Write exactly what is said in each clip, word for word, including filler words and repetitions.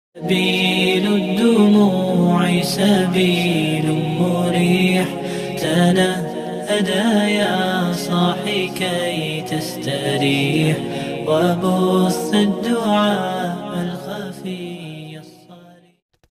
سبيل الدموع سبيل مريح، تنهدى يا صاحي كي تستريح، وبث الدعاء الخفي الصريح.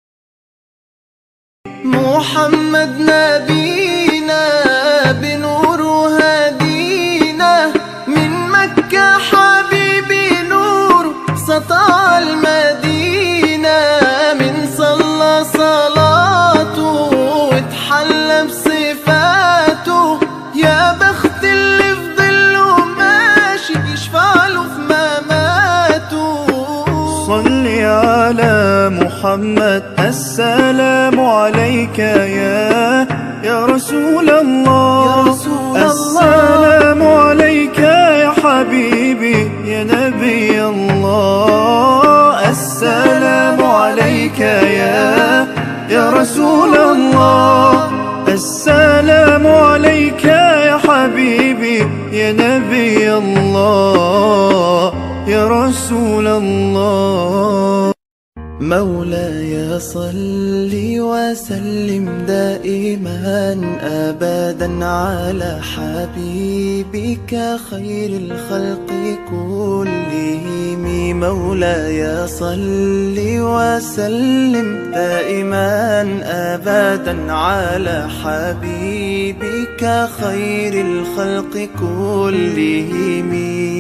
محمد نبينا بنور هدينا، من مكة حبيبي نور سطع المدينة، من صلى صلاته واتحلى بصفاته، يا بخت اللي في ظله ماشي يشفع له في مماته. صل على محمد، السلام عليك يا يا رسول الله، يا رسول السلام عليك يا حبيبي يا نبي الله، السلام عليك يا يا رسول الله، السلام عليك يا حبيبي يا نبي الله يا رسول الله. مولاي صل وسلم دائما أبدا على حبيبك خير الخلق كلهم. مولاي صل وسلم دائما أبدا على حبيبك خير الخلق كلهم.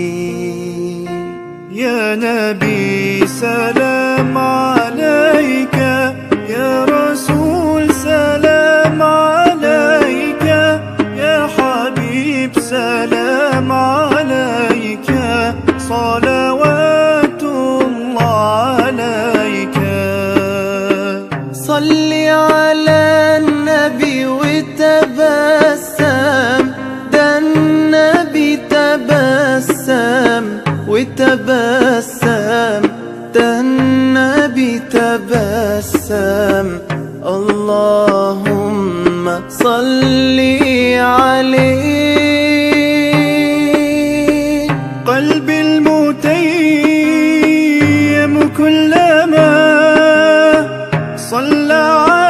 يا نبي سلام عليك، يا رسول سلام عليك، يا حبيب سلام عليك، صلوات الله عليك. صل على النبي وتبسم، ده النبي تبسم وتبسم، ده النبي تبسم. اللهم صل عليه. قلبي المتيم كلما صلى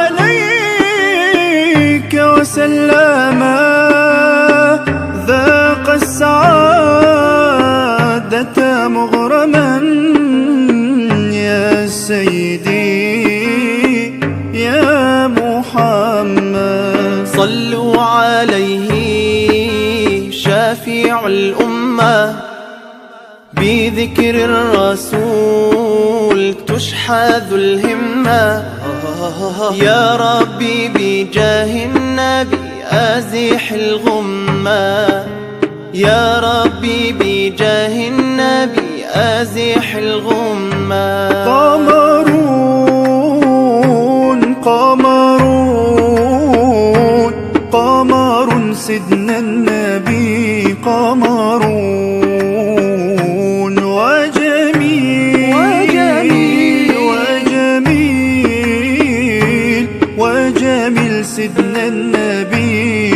عليك وسلم، ذاق السعادة مغرما يا سيدي يا محمد. صلوا عليه شافع الأمة، بذكر الرسول تشحذ الهمة. يا ربي بجاه النبي أزح الغمة، يا ربي بجاه النبي أزح الغمة. قمرون قمرون قمر سيدنا النبي، قمرون وجميل وجميل وجميل وجميل سيدنا النبي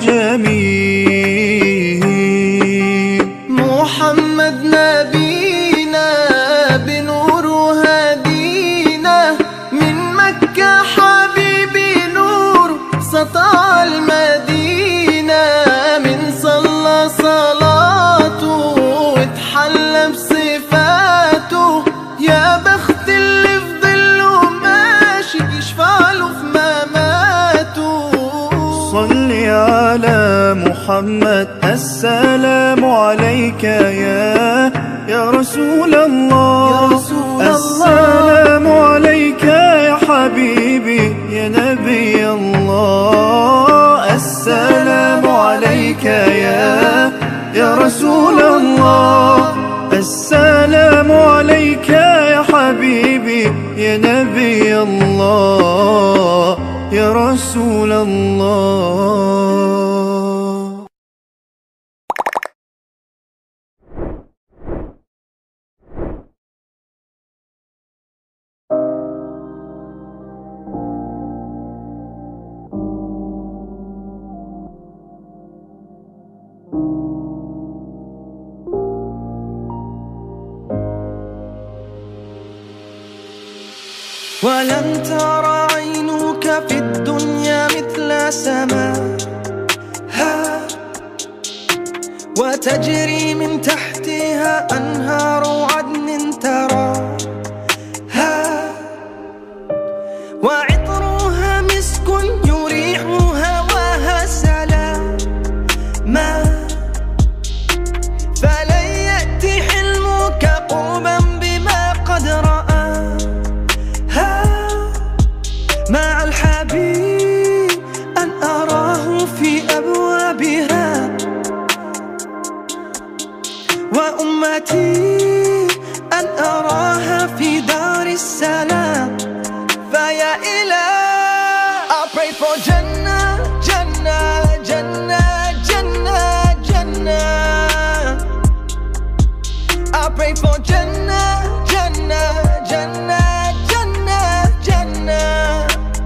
وجميل. محمد نبينا بنور هدينا، من مكة حبيبي نور سطع المدينة، من صلى صلاته واتحلى بصفاته، يا بخت اللي في ظله ماشي يشفع له في مماته. صل على محمد، السلام عليك يا يا رسول الله، يا رسول السلام عليك يا حبيبي يا نبي الله، السلام عليك يا يا رسول الله، السلام عليك يا حبيبي يا نبي الله يا رسول الله. ولن ترى عينك في الدنيا مثل سماها، وتجري من تحتها أنهار عدن تراها، وعطرها مسك يريح هواها سلاما، فلن يأتي حلمك قربا بما قد رآها مع الحبيب، أن أراه في أبوابها، وأمتي أن أراها في دار السلام. فيا إله I pray for Jannah, Jannah, Jannah, Jannah, Jannah. I pray for Jannah, Jannah, Jannah, Jannah, Jannah.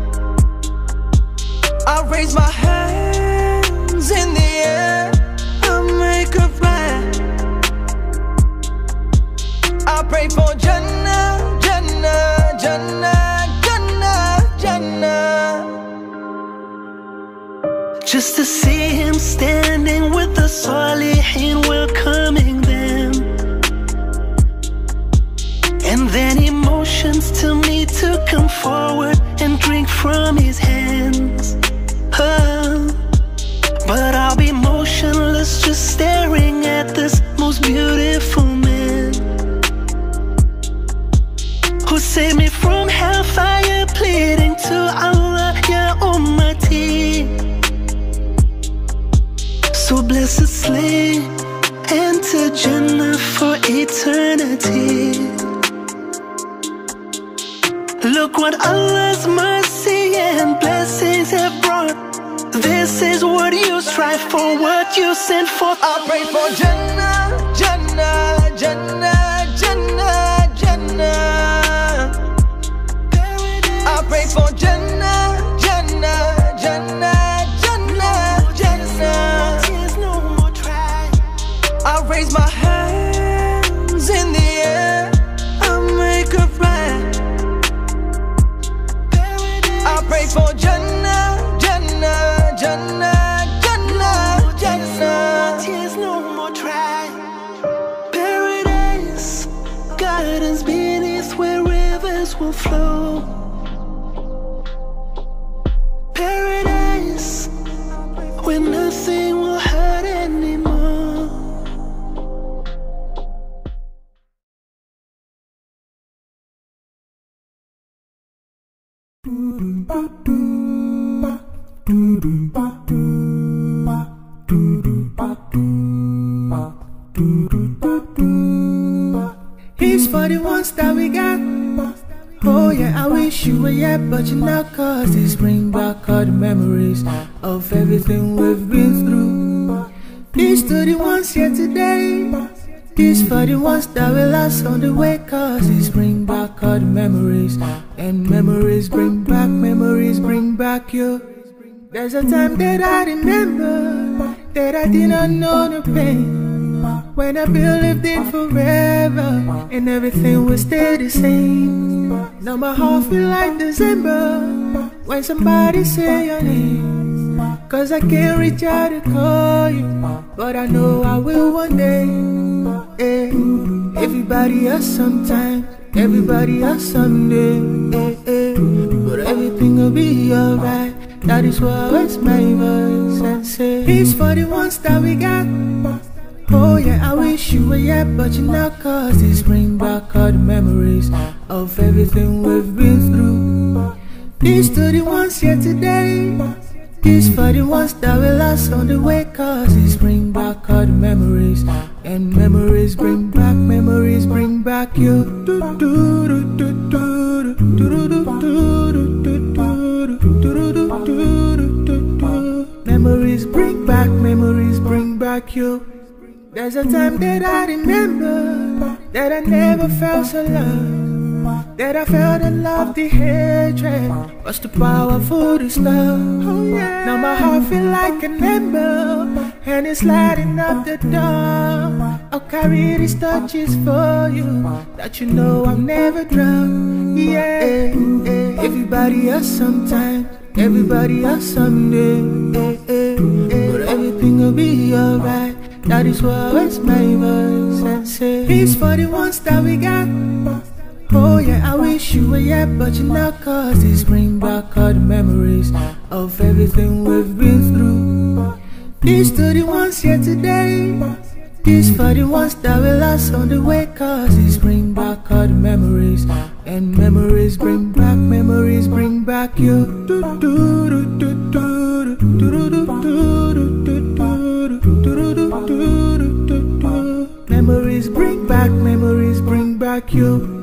I raise my hands in the air, I make a prayer. I pray for Jannah, Jannah, Jannah, Jannah, Jannah. Just to see him standing with the Salihin welcoming them, and then he motions to me to come forward and drink from his hands. Oh, but I'll be motionless, just staring at this most beautiful man who saved me from hellfire, pleading to Allah, Ya Ummati. So blessed sleep, enter Jannah for eternity. Look what Allah's mercy and blessings have brought. This is what you strive for, what you sent forth. I pray for Jannah, Jannah, Jannah, Jannah, Jannah. I pray for Jannah, Jannah, Jannah, Jannah, Jannah. I raise my hands in the air, I make a prayer. I pray for Jannah, Jannah, Jannah, Jannah, Jannah. Tears no more try. Paradise, gardens beneath where rivers will flow. Paradise, where nothing will hurt anymore. Here's for the ones that we got. Oh yeah, I wish you were here, but you're not, cause this bring back all the memories of everything we've been through. Peace to the ones here today. Peace for the ones that we lost on the way, cause this bring back all the memories. And memories bring back, memories bring back you. There's a time that I remember that I did not know the pain, when I believed in forever and everything will stay the same. Now my heart feel like December when somebody say your name, cause I can't reach out to call you, but I know I will one day. Hey, everybody else sometimes, everybody else someday. Hey, hey, but everything will be alright. That is why I raise my voice and say, peace for the ones that we got. Oh yeah, I wish you were here, but you're not, cause this bring back all the memories of everything we've been through. Peace to the ones here today. Peace for the ones that we lost on the way, cause this bring back all the memories. And memories bring back, memories bring back you. Memories bring back, memories bring back you. There's a time that I remember that I never felt so loved, that I felt the love, the hatred was too powerful to stop. Oh, yeah. Now my heart feel like an ember and it's lighting up the door. I'll carry these torches for you, that you know I'll never drown. Yeah, yeah. Everybody else sometimes, everybody else someday. Eh, eh, eh. But everything will be alright. That is why I raise my voice and say, peace for the ones that we got. Oh yeah, I wish you were here, but you're not, cause this bring back all the memories of everything we've been through. Peace to the ones here today. Peace for the ones that we lost on the way, cause this bring back all the memories. And memories bring back, memories bring back you. Memories bring back, memories bring back you.